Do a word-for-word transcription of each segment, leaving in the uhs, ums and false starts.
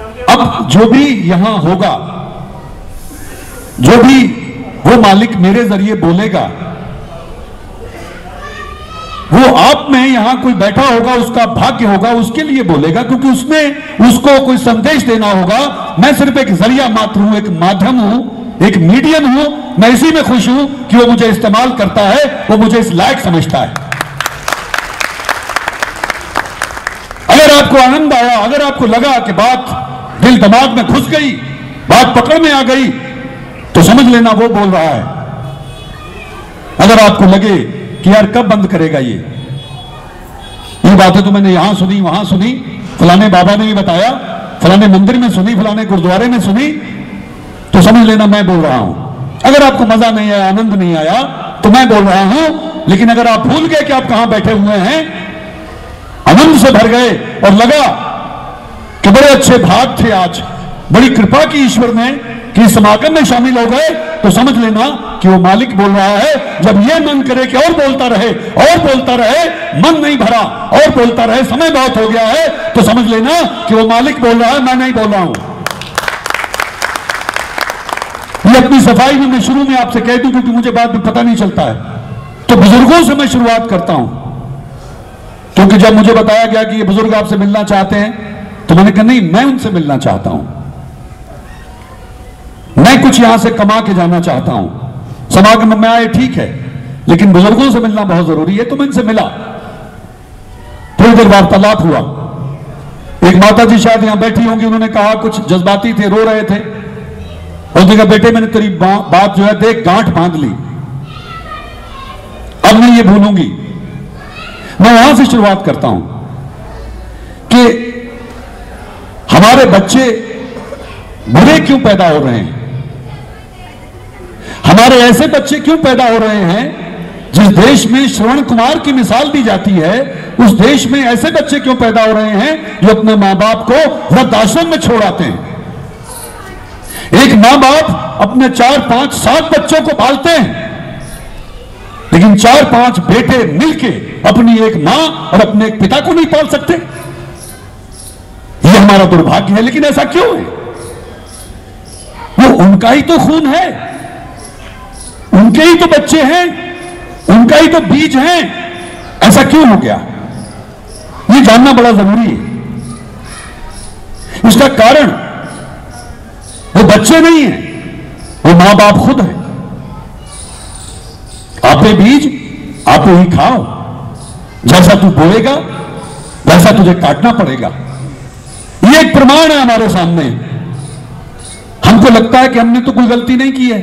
अब जो भी यहां होगा, जो भी वो मालिक मेरे जरिए बोलेगा, वो आप में यहां कोई बैठा होगा, उसका भाग्य होगा, उसके लिए बोलेगा, क्योंकि उसने उसको कोई संदेश देना होगा। मैं सिर्फ एक जरिया मात्र हूं, एक माध्यम हूं, एक मीडियम हूं। मैं इसी में खुश हूं कि वो मुझे इस्तेमाल करता है, वो मुझे इस लायक समझता है। अगर आपको आनंद आया, अगर आपको लगा कि बात दिल दिमाग में घुस गई, बात पकड़ में आ गई, तो समझ लेना वो बोल रहा है। अगर आपको लगे कि यार कब बंद करेगा ये ये बातें तो मैंने यहां सुनी, वहां सुनी, फलाने बाबा ने भी बताया, फलाने मंदिर में सुनी, फलाने गुरुद्वारे में सुनी, तो समझ लेना मैं बोल रहा हूं। अगर आपको मजा नहीं आया, आनंद नहीं आया, तो मैं बोल रहा हूं। लेकिन अगर आप भूल गए कि आप कहां बैठे हुए हैं, आनंद से भर गए और लगा कि बड़े अच्छे भाग थे, आज बड़ी कृपा की ईश्वर ने कि समागम में शामिल हो गए, तो समझ लेना कि वो मालिक बोल रहा है। जब ये मन करे कि और बोलता रहे और बोलता रहे, मन नहीं भरा, और बोलता रहे, समय बहुत हो गया है, तो समझ लेना कि वो मालिक बोल रहा है, मैं नहीं बोल रहा हूं। ये अपनी सफाई में मैं शुरू में आपसे कह दूं, क्योंकि मुझे बाद में पता नहीं चलता है, तो बुजुर्गों से मैं शुरुआत करता हूं। क्योंकि जब मुझे बताया गया कि ये बुजुर्ग आपसे मिलना चाहते हैं, तो मैंने कहा नहीं, मैं उनसे मिलना चाहता हूं, मैं कुछ यहां से कमा के जाना चाहता हूं। समागम में आए ठीक है, लेकिन बुजुर्गों से मिलना बहुत जरूरी है। तो मैं इनसे मिला, थोड़ी देर वार्तालाप हुआ। एक माता जी शायद यहां बैठी होंगी, उन्होंने कहा, कुछ जज्बाती थे, रो रहे थे, और देखा बेटे मैंने तेरी बा, बात जो है देख गांठ बांध ली, अब मैं ये भूलूंगी। मैं वहां से शुरुआत करता हूं कि हमारे बच्चे बुरे क्यों पैदा हो रहे हैं, हमारे ऐसे बच्चे क्यों पैदा हो रहे हैं। जिस देश में श्रवण कुमार की मिसाल दी जाती है, उस देश में ऐसे बच्चे क्यों पैदा हो रहे हैं जो अपने मां बाप को वृद्धाश्रम में छोड़ आते हैं। एक मां बाप अपने चार पांच सात बच्चों को पालते हैं, लेकिन चार पांच बेटे मिलके अपनी एक मां और अपने एक पिता को नहीं पाल सकते। यह हमारा दुर्भाग्य है। लेकिन ऐसा क्यों है? वो उनका ही तो खून है, उनके ही तो बच्चे हैं, उनका ही तो बीज है, ऐसा क्यों हो गया? ये जानना बड़ा जरूरी है। इसका कारण वो बच्चे नहीं है, वो मां बाप खुद है। आपे बीज आपे ही खाओ, जैसा तू बोएगा वैसा तुझे काटना पड़ेगा। ये एक प्रमाण है हमारे सामने। हमको लगता है कि हमने तो कोई गलती नहीं की है,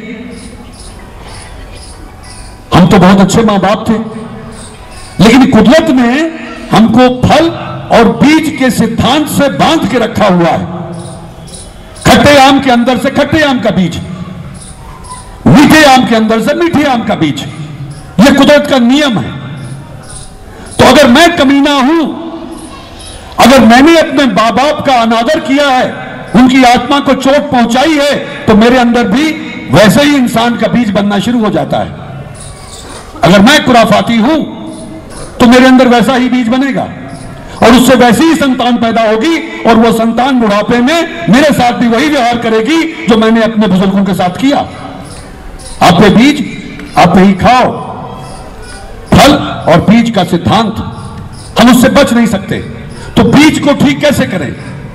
हम तो बहुत अच्छे मां बाप थे, लेकिन कुदरत ने हमको फल और बीज के सिद्धांत से बांध के रखा हुआ है। खट्टे आम के अंदर से खट्टे आम का बीज, मीठे आम के अंदर से मीठे आम का बीज, यह कुदरत का नियम है। तो अगर मैं कमीना हूं, अगर मैंने अपने मां बाप का अनादर किया है, उनकी आत्मा को चोट पहुंचाई है, तो मेरे अंदर भी वैसे ही इंसान का बीज बनना शुरू हो जाता है। अगर मैं खुराफाती हूं तो मेरे अंदर वैसा ही बीज बनेगा और उससे वैसी ही संतान पैदा होगी, और वो संतान बुढ़ापे में मेरे साथ भी वही व्यवहार करेगी जो मैंने अपने बुजुर्गों के साथ किया। आपे बीज आपे ही खाओ, फल और बीज का सिद्धांत, हम उससे बच नहीं सकते। तो बीज को ठीक कैसे करें?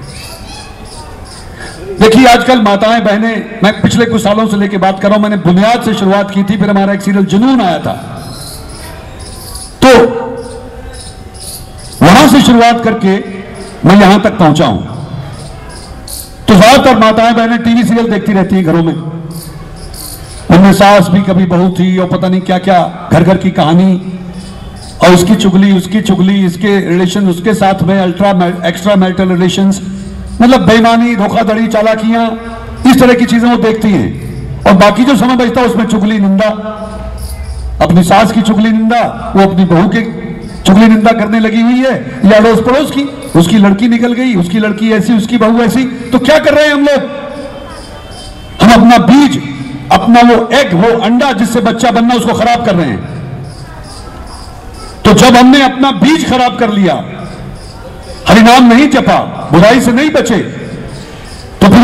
देखिए आजकल माताएं बहनें, मैं पिछले कुछ सालों से लेकर बात कर रहा हूं, मैंने बुनियाद से शुरुआत की थी, फिर हमारा एक सीरियल जुनून आया था, तो वहां से शुरुआत करके मैं यहां तक पहुंचा हूं। तो ज्यादातर माताएं बहनें टीवी सीरियल देखती रहती हैं घरों में, उनमें सास भी कभी बहू थी और पता नहीं क्या क्या घर घर की कहानी, और उसकी चुगली उसकी चुगली, इसके रिलेशन उसके साथ में, अल्ट्रा एक्स्ट्रा मैरिटल रिलेशंस, मतलब बेईमानी, धोखाधड़ी, चालाकियां, इस तरह की चीजें वो देखती हैं। और बाकी जो समय बचता है उसमें चुगली निंदा, अपनी सास की चुगली निंदा, वो अपनी बहू की चुगली निंदा करने लगी हुई है, या अड़ोस पड़ोस की, उसकी लड़की निकल गई, उसकी लड़की ऐसी, उसकी बहू ऐसी। तो क्या कर रहे हैं हम लोग? हम अपना बीज, अपना वो एग, वो अंडा जिससे बच्चा बनना, उसको खराब कर रहे हैं। तो जब हमने अपना बीज खराब कर लिया, हरिनाम नहीं जपा, बुराई से नहीं बचे,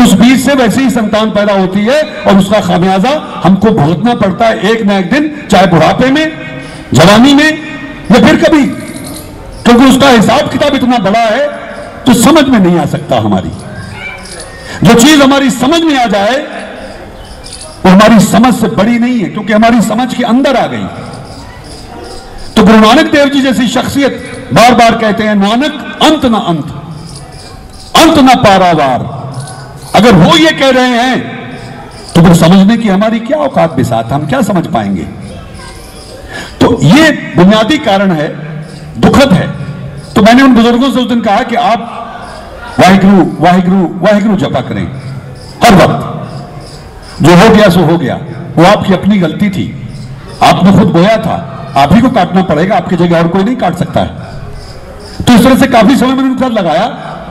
उस बीज से वैसी ही संतान पैदा होती है और उसका खामियाजा हमको भुगतना पड़ता है एक ना एक दिन, चाहे बुढ़ापे में, जवानी में या फिर कभी, क्योंकि उसका हिसाब किताब इतना बड़ा है तो समझ में नहीं आ सकता। हमारी जो चीज हमारी समझ में आ जाए वो हमारी समझ से बड़ी नहीं है, क्योंकि हमारी समझ के अंदर आ गई। तो गुरु नानक देव जी जैसी शख्सियत बार बार कहते हैं, नानक अंत ना अंत, अंत ना पारावार। अगर वो ये कह रहे हैं तो फिर समझने की हमारी क्या औकात बिसात, हम क्या समझ पाएंगे। तो ये बुनियादी कारण है, दुखद है। तो मैंने उन बुजुर्गों से उस दिन कहा कि आप वाहिगुरु वाहिगुरु वाहिगुरु जपा करें हर वक्त। जो हो गया सो हो गया, वो आपकी अपनी गलती थी, आपने खुद बोया था, आप ही को काटना पड़ेगा, आपकी जगह और कोई नहीं काट सकता है। तो इस तरह से काफी समय मैंने उनके साथ लगाया।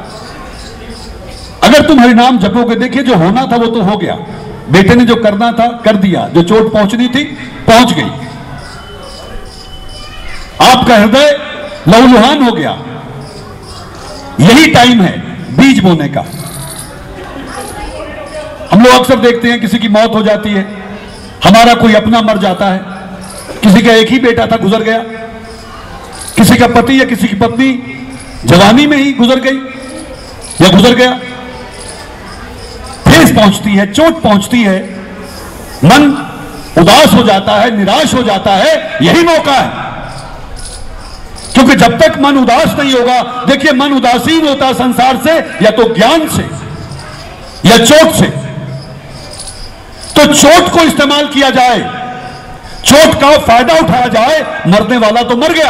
अगर तुम हरिनाम जपोगे, देखिए जो होना था वो तो हो गया, बेटे ने जो करना था कर दिया, जो चोट पहुंचनी थी पहुंच गई, आपका हृदय लहूलुहान हो गया। यही टाइम है बीज बोने का। हम लोग अक्सर देखते हैं किसी की मौत हो जाती है, हमारा कोई अपना मर जाता है, किसी का एक ही बेटा था गुजर गया, किसी का पति या किसी की पत्नी जवानी में ही गुजर गई या गुजर गया, ठेस पहुंचती है, चोट पहुंचती है, मन उदास हो जाता है, निराश हो जाता है। यही मौका है, क्योंकि जब तक मन उदास नहीं होगा, देखिए मन उदासीन होता है संसार से या तो ज्ञान से या चोट से। तो चोट को इस्तेमाल किया जाए, चोट का फायदा उठाया जाए, मरने वाला तो मर गया।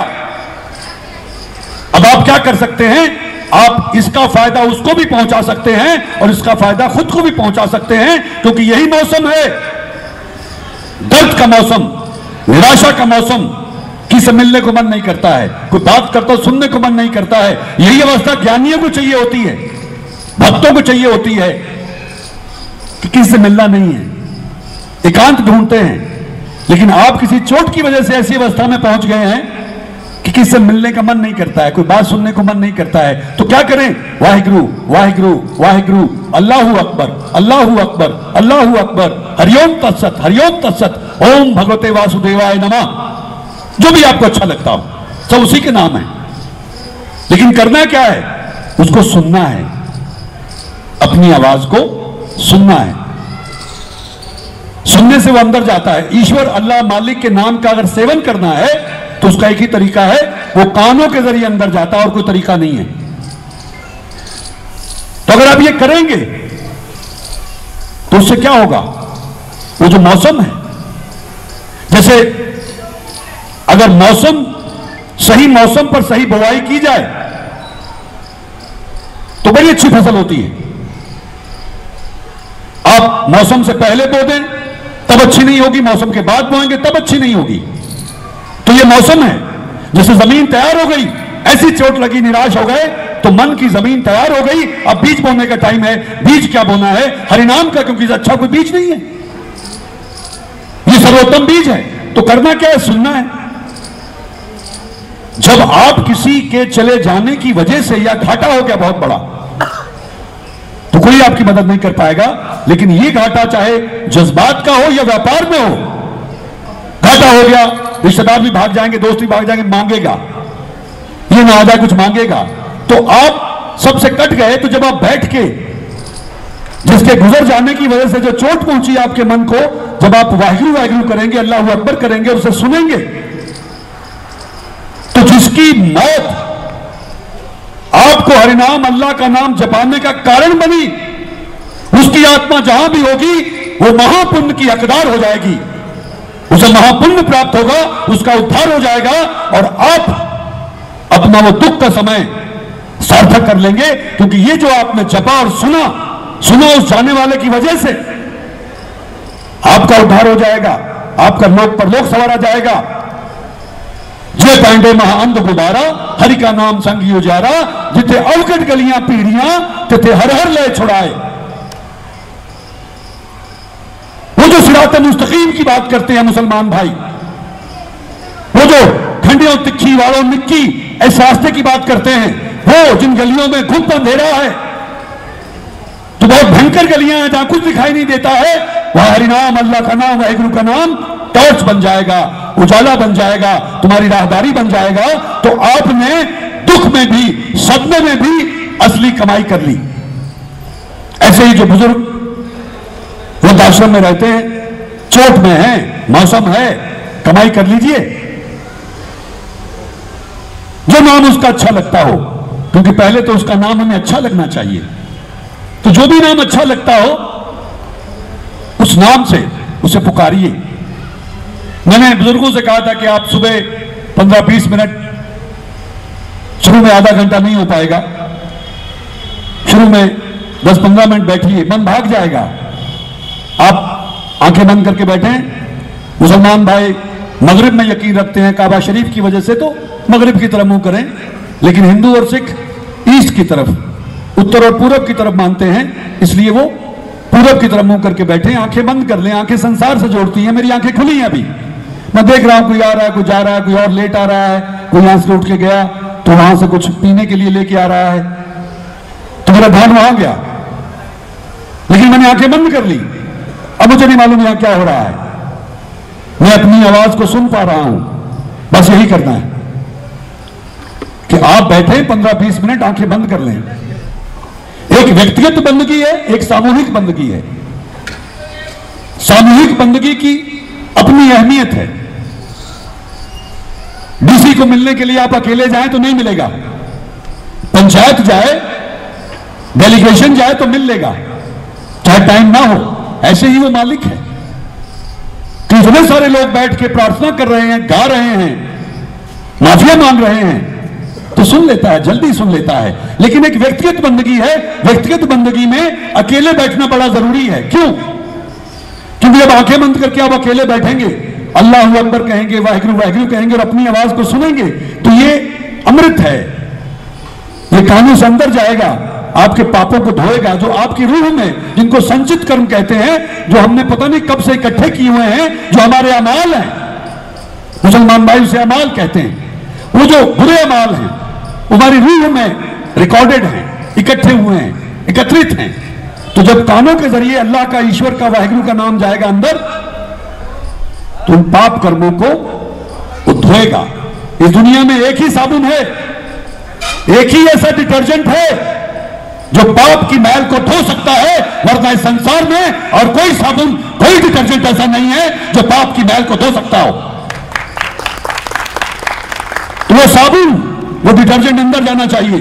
अब आप क्या कर सकते हैं, आप इसका फायदा उसको भी पहुंचा सकते हैं और इसका फायदा खुद को भी पहुंचा सकते हैं, क्योंकि यही मौसम है दर्द का मौसम, निराशा का मौसम। किसी मिलने को मन नहीं करता है, कोई बात करता सुनने को मन नहीं करता है। यही अवस्था ज्ञानियों को चाहिए होती है, भक्तों को चाहिए होती है कि किसी से मिलना नहीं है, एकांत ढूंढते हैं। लेकिन आप किसी चोट की वजह से ऐसी अवस्था में पहुंच गए हैं कि किसी से मिलने का मन नहीं करता है, कोई बात सुनने को मन नहीं करता है। तो क्या करें, वाहिगुरु वाहिगुरु वाहिगुरु, अल्लाहु अकबर अल्लाहु अकबर अल्लाहु अकबर, हरिओम तत्सत हरिओम तत्सत, ओम भगवते वासुदेवाय नमः। जो भी आपको अच्छा लगता हो, सब उसी के नाम है। लेकिन करना क्या है, उसको सुनना है, अपनी आवाज को सुनना है। सुनने से वो अंदर जाता है। ईश्वर अल्लाह मालिक के नाम का अगर सेवन करना है तो उसका एक ही तरीका है, वो कानों के जरिए अंदर जाता है और कोई तरीका नहीं है। तो अगर आप ये करेंगे तो उससे क्या होगा, वो जो मौसम है, जैसे अगर मौसम सही मौसम पर सही बुवाई की जाए तो बड़ी अच्छी फसल होती है। आप मौसम से पहले बो दें तब अच्छी नहीं होगी, मौसम के बाद बोएंगे तब अच्छी नहीं होगी। तो ये मौसम है, जैसे जमीन तैयार हो गई, ऐसी चोट लगी, निराश हो गए, तो मन की जमीन तैयार हो गई। अब बीज बोने का टाइम है। बीज क्या बोना है, हरिनाम का, क्योंकि अच्छा कोई बीज नहीं है, ये सर्वोत्तम बीज है। तो करना क्या है, सुनना है। जब आप किसी के चले जाने की वजह से या घाटा हो गया बहुत बड़ा, तो कोई आपकी मदद नहीं कर पाएगा। लेकिन ये घाटा चाहे जज्बात का हो या व्यापार में हो, घाटा हो गया, रिश्तेदार भी भाग जाएंगे, दोस्त भी भाग जाएंगे, मांगेगा, ये ना आ जाए कुछ मांगेगा, तो आप सबसे कट गए। तो जब आप बैठ के जिसके गुजर जाने की वजह से जो चोट पहुंची आपके मन को, जब आप वाहिगुरु वाहिगुरु करेंगे, अल्लाहु अकबर करेंगे, उसे सुनेंगे, तो जिसकी मौत आपको हरिनाम अल्लाह का नाम जपाने का कारण बनी, उसकी आत्मा जहां भी होगी वो महापुण्य की हकदार हो जाएगी, उसे महापुण्य प्राप्त होगा, उसका उद्धार हो जाएगा और आप अपना वो दुख का समय सार्थक कर लेंगे। क्योंकि ये जो आपने जपा और सुना सुना उस जाने वाले की वजह से आपका उद्धार हो जाएगा, आपका लोक परलोक सवारा जाएगा। जय पांडे महाअंध गुबारा, हरि का नाम संग उजारा, जिथे अवकट गलियां पीढ़ियां तिथे हर हर लय छुड़ाए। वो जो सिरात मुस्तकीम की बात करते हैं मुसलमान भाई, वो जो ठंडियों तिखी वालों निक्की इस रास्ते की बात करते हैं, वो जिन गलियों में घुप अंधेरा है, तो बहुत भयंकर गलियां हैं जहां कुछ दिखाई नहीं देता है, वहां हरिनाम, अल्लाह का नाम, वाहिगुरु का नाम टॉर्च बन जाएगा, उजाला बन जाएगा, तुम्हारी राहदारी बन जाएगा। तो आपने दुख में भी, सदमे में भी असली कमाई कर ली। ऐसे ही जो बुजुर्ग वृद्धाश्रम में रहते हैं, चोट में हैं, मौसम है, कमाई कर लीजिए, जो नाम उसका अच्छा लगता हो, क्योंकि पहले तो उसका नाम हमें अच्छा लगना चाहिए। तो जो भी नाम अच्छा लगता हो उस नाम से उसे पुकारिए। मैंने बुजुर्गों से कहा था कि आप सुबह पंद्रह बीस मिनट, शुरू में आधा घंटा नहीं हो पाएगा, शुरू में दस पंद्रह मिनट बैठिए, मन भाग जाएगा। आप आंखें बंद करके बैठें। मुसलमान भाई मगरिब में यकीन रखते हैं, काबा शरीफ की वजह से, तो मगरिब की तरफ मुंह करें, लेकिन हिंदू और सिख ईस्ट की तरफ, उत्तर और पूरब की तरफ मानते हैं, इसलिए वो पूरब की तरफ मुंह करके बैठे, आंखें बंद कर लें। आंखें संसार से जोड़ती हैं। मेरी आंखें खुली हैं अभी, मैं देख रहा हूं कोई आ रहा है, कोई जा रहा है, कोई और लेट आ रहा है, कोई यहां से उठ के गया तो वहां से कुछ पीने के लिए लेके आ रहा है, तो मेरा ध्यान वहां गया, लेकिन मैंने आंखें बंद कर ली। अब मुझे नहीं मालूम यहां क्या हो रहा है, मैं अपनी आवाज को सुन पा रहा हूं। बस यही करना है कि आप बैठे पंद्रह बीस मिनट, आंखें बंद कर लें। एक व्यक्तिगत बंदगी है, एक सामूहिक बंदगी है। सामूहिक बंदगी की अपनी अहमियत है। डीसी को मिलने के लिए आप अकेले जाएं तो नहीं मिलेगा, पंचायत जाए, डेलीगेशन जाए तो मिल लेगा, चाहे टाइम ना हो। ऐसे ही वो मालिक है कि इतने सारे लोग बैठ के प्रार्थना कर रहे हैं, गा रहे हैं, माफिया मांग रहे हैं, तो सुन लेता है, जल्दी सुन लेता है। लेकिन एक व्यक्तिगत बंदगी है, व्यक्तिगत बंदगी में अकेले बैठना बड़ा जरूरी है। क्यों? क्योंकि जब आंखें बंद करके आप अकेले बैठेंगे, अल्लाह अकबर कहेंगे, वाहिगुरु वाहिगुरु कहेंगे और अपनी आवाज को सुनेंगे, तो ये अमृत है, ये कानों से अंदर जाएगा, आपके पापों को धोएगा, जो आपकी रूह में, जिनको संचित कर्म कहते हैं, जो हमने पता नहीं कब से इकट्ठे किए हुए हैं, जो हमारे अमाल हैं, मुसलमान भाई उसे अमाल कहते हैं, वो जो बुरे अमाल हैं हमारी रूह में रिकॉर्डेड हैं, इकट्ठे हुए हैं, एकत्रित हैं। तो जब कानों के जरिए अल्लाह का, ईश्वर का, वाहिगुरु का नाम जाएगा अंदर, तो उन पाप कर्मों को वो धोएगा। इस दुनिया में एक ही साबुन है, एक ही ऐसा डिटर्जेंट है जो पाप की मैल को धो सकता है, वरना इस संसार में और कोई साबुन, कोई डिटर्जेंट ऐसा नहीं है जो पाप की मैल को धो सकता हो। तो वो साबुन, वो डिटर्जेंट अंदर जाना चाहिए।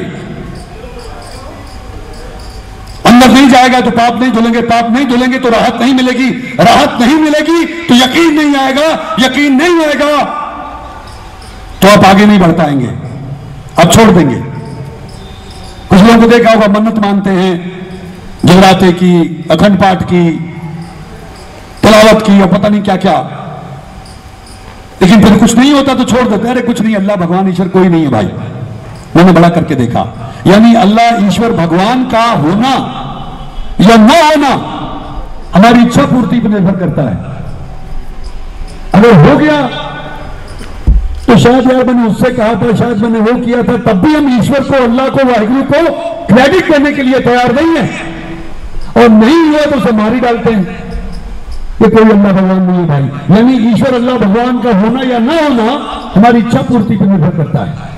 अंदर नहीं जाएगा तो पाप नहीं धुलेंगे, पाप नहीं धुलेंगे तो राहत नहीं मिलेगी, राहत नहीं मिलेगी तो यकीन नहीं आएगा, यकीन नहीं आएगा तो आप आगे नहीं बढ़ पाएंगे, आप छोड़ देंगे। कुछ लोगों को देखा होगा, मन्नत मानते हैं जगराते की, अखंड पाठ की, तिलावत की और पता नहीं क्या क्या, लेकिन फिर कुछ नहीं होता तो छोड़ देते हैं। अरे कुछ नहीं, अल्लाह भगवान ईश्वर कोई नहीं है भाई, मैंने बड़ा करके देखा। यानी अल्लाह ईश्वर भगवान का होना या न होना हमारी इच्छा पूर्ति पर निर्भर करता है। अगर हो गया तो शायद यार मैंने उससे कहा था, शायद मैंने वो किया था, तब भी हम ईश्वर को, अल्लाह को, वाहिगुरु को क्रेडिट देने के लिए तैयार नहीं है, और नहीं हुआ तो उसे मार ही डालते हैं कि कोई अल्लाह भगवान नहीं है भाई। यानी ईश्वर अल्लाह भगवान का होना या ना होना हमारी इच्छा पूर्ति पर निर्भर करता है।